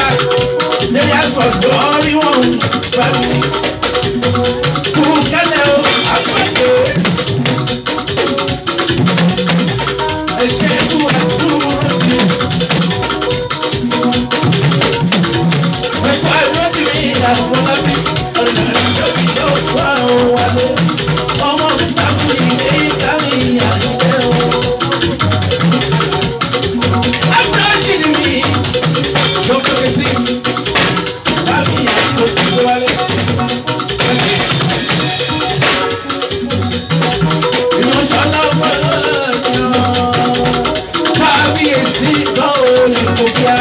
Jagara, lórí àfọ̀dọ́ orí wọn bá mi. Kú kẹ́lẹ́ o, àpàdé. Ẹ̀ṣẹ̀ kú àdúró sí. Ẹ̀kọ́ àdúró ti mi ìlànà bí. Ọ̀nà ìjọba yóò wá òun wálé. Ọmọ mi sáfù ilé ìdáhùn ìyàlẹ́ o. Abúlọ́ṣì ni mi. Lókè sí. Bámi àti òkú tó wálé. Ìmọ̀ṣọ́lá ọmọ ọ̀dọ́. Kábíyèsí náà ò ní kó kíá.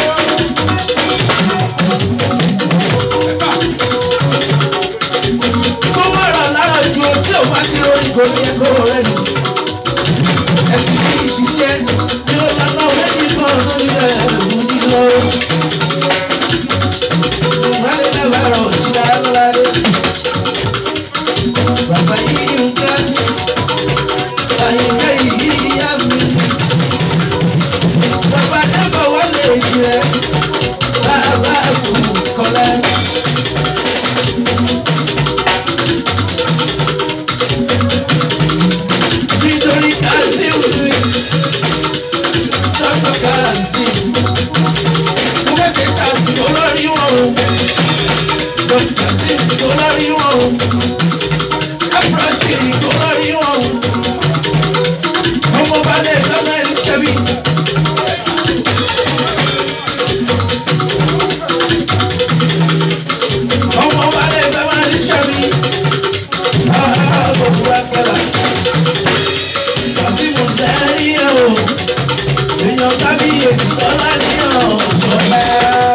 Tí o bá ti ròyìn kò ní ẹ̀kọ́ rẹ̀ nù. Ẹ̀sìn kì í ṣiṣẹ́ ní ó lọ́nà méjì kan lórí ẹ̀mú nílò. Wálé lẹ́wọ̀ ẹ̀rọ òṣìṣẹ́ alálàdé. Bàbá yìí ń ká. Àyìnká yìí yá mi. Bàbá dábọ̀ wọlé ìjìnlẹ̀. Bàbá kù kọ́lá. Nítorí Kazeem ni Dr. Kazeem mo fẹ́ ṣe tàbí olórí wọn o Dr. Kazeem olórí wọn o Abdulrasheed olórí wọn o ọmọ balẹ̀ gbọ́dọ̀ ẹni ṣẹ́bi. Ọmọ balẹ̀ gbọ́dọ̀ ẹni ṣẹ́bi. Gbogbo akẹ́lá. Kazeem dárí o, èèyàn kábíyèsí tọ́lá ní ọ̀ṣọ́lá.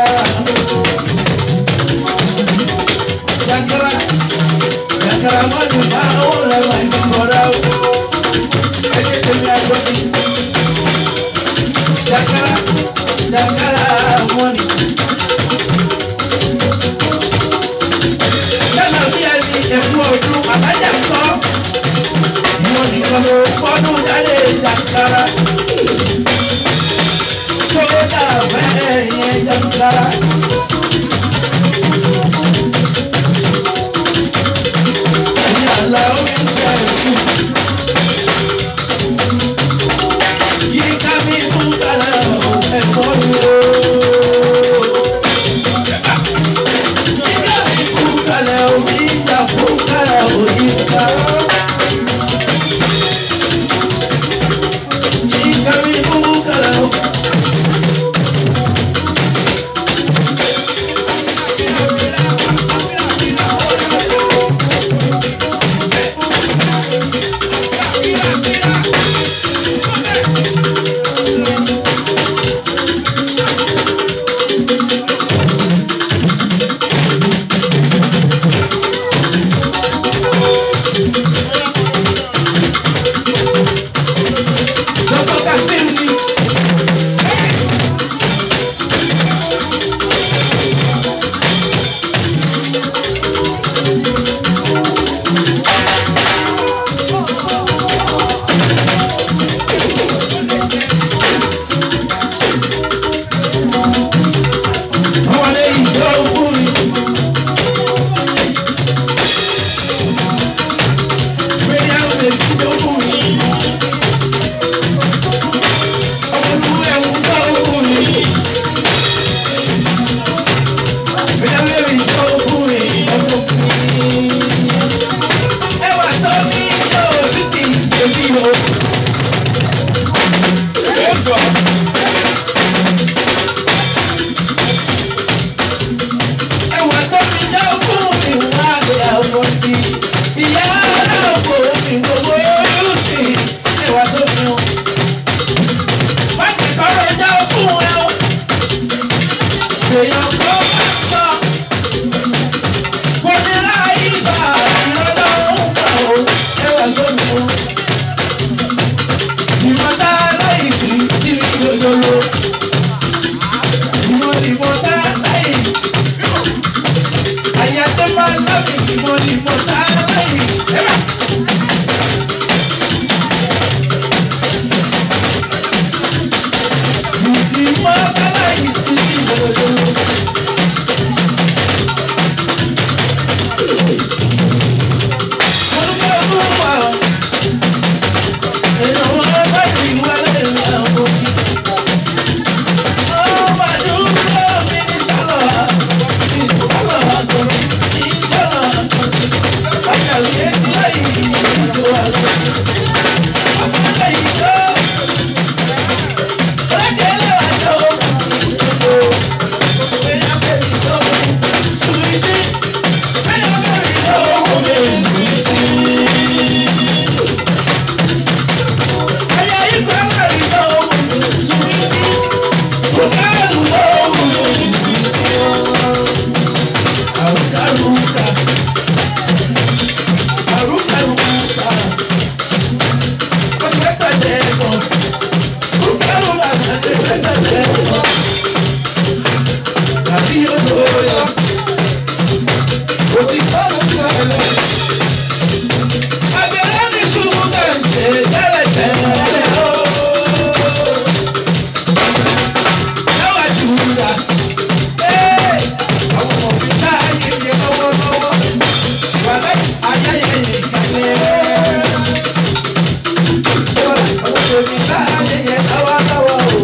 Jagara mọ́jú máa ń wọlé wà ní kọ́ra o, ẹ̀jẹ̀ tèmi àgbọ̀dì. Jagara mọ́ni. Yálà bí ẹni ẹ̀kú ọdún àbájá kọ́. Ìwọ nìkan ló fọ́dún jáde Jagara. Sọ́dà bẹ́ẹ̀ yẹn Jagara. Ìyàlá omi ń ṣe ẹ̀kú. Yìí ká mi fún kálá ẹ̀fọ́ mi o. Yìí ká mi fún kálá omi ìjà fún kálá òyìnbá. Thank you. ní olóyè. Òtí kọ́ ló ń tẹ̀lé. Àgbẹ̀rẹ̀ ní ṣubú kẹ̀ǹtẹ̀ tẹ́lẹ̀tẹ́lẹ̀ o. Lẹ́wà jùlọ. Àwọn ọmọ mi ká ayẹyẹ lọ́wọ́lọ́wọ́. Wàlẹ́ ayẹyẹ ìkàlẹ̀. Àwọn ọmọ mi ká ayẹyẹ lọ́wọ́lọ́wọ́ o.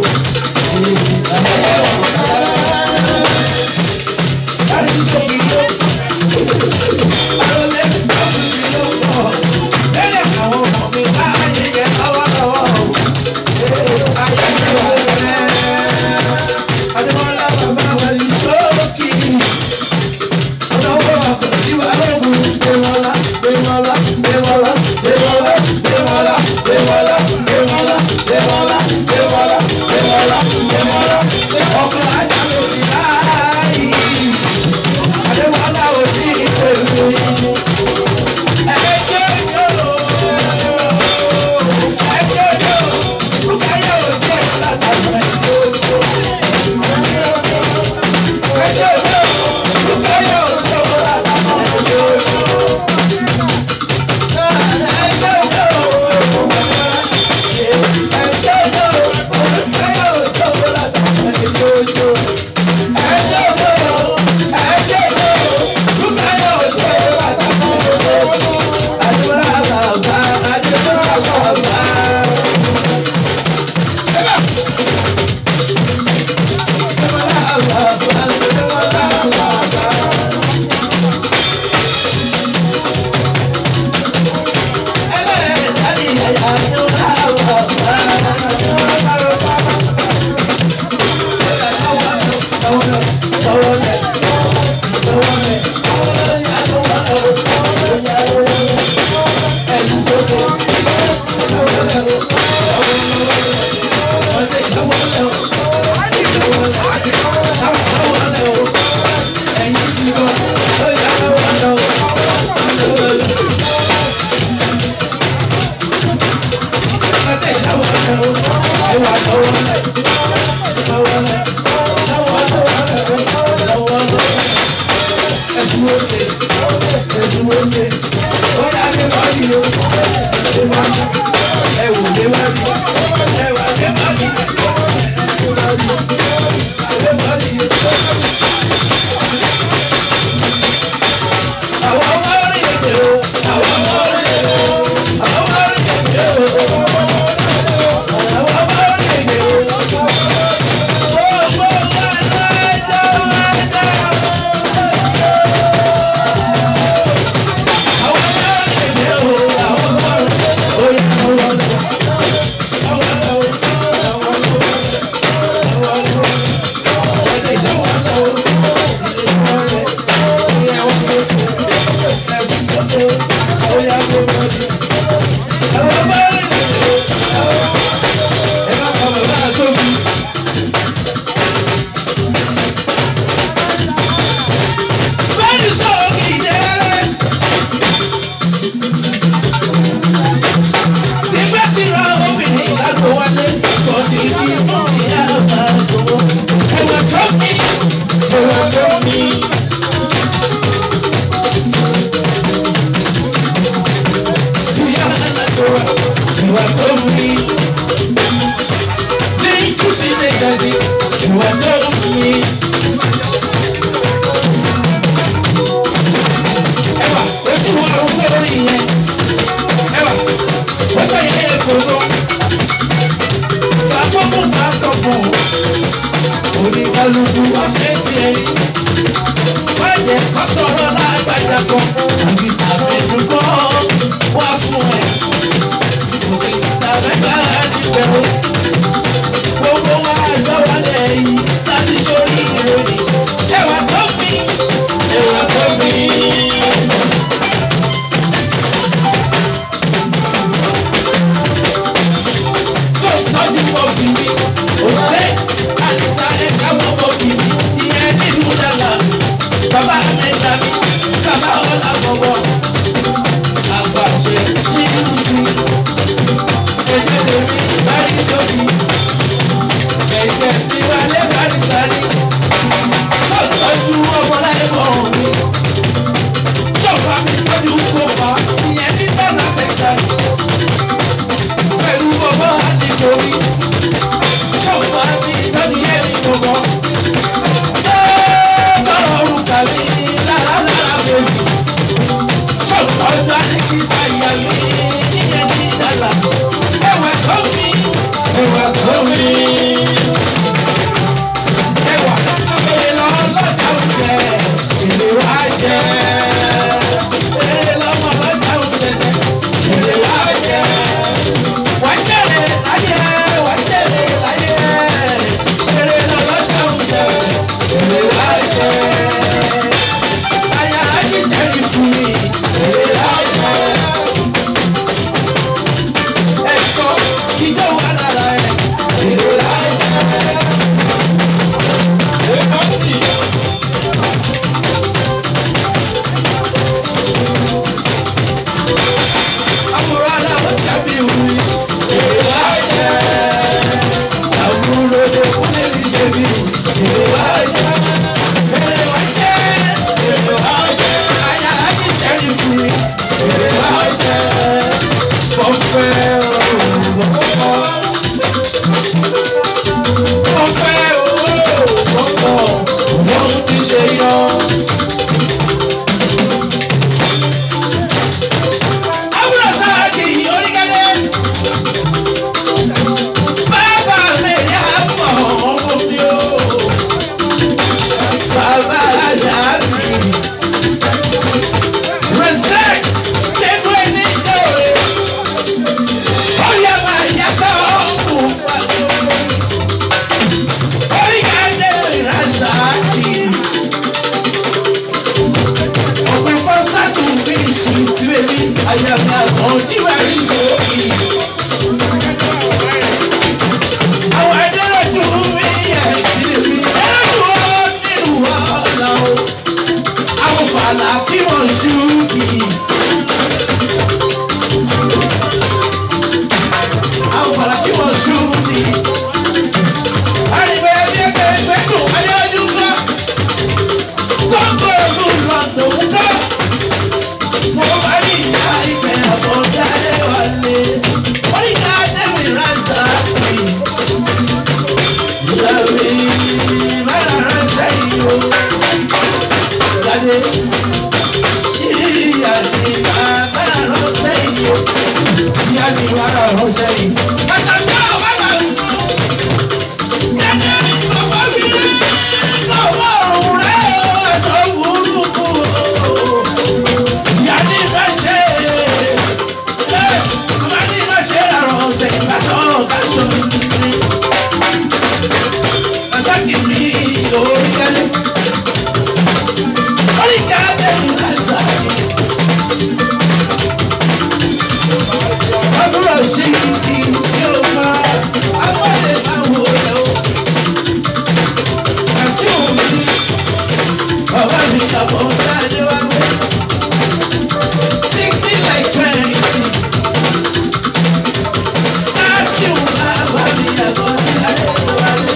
Baba, fàlà o àwọn fàlà kí wọ́n ṣú kìí. àwọn fàlà kí wọ́n ṣú kìí. àríwá ẹbí ẹgbẹ́ ẹgbẹ́ tó ayé ọdún kan gbogbo ìlú lọ́dọ̀ ń kọ́. mo bá rí ìyá ìfẹ́ àbọ̀dá ẹ̀ wálé wọ́n ní ká dẹ́mi rántà sí i. ìyá mi bára ránṣẹ́ yìí o. jáde ìyá mi bára ránṣẹ́ yìí o. ìyá mi bára ránṣẹ́ yìí. àtàkùn àwọn bàbá mi kú. jáde bàbá mi lọ́wọ́ òun rẹ̀ ẹ̀sọ́ burúkú o. ìyá mi fẹ́ ṣe bàbá mi fẹ́ ṣe àròsẹ̀ ìbátan káṣọ mi. Ataki mi oríkálé, oríkálé mi lásàkè. Àbúrò ṣe kí yóò máa agbọ́dé máa wò ẹ́ o. Kàsí òun ní bàbá mi kàbọ̀ dáadé wá gbé. 60 like 20. Kàsí òun bàbá mi kàbọ̀ dáadé wá gbé.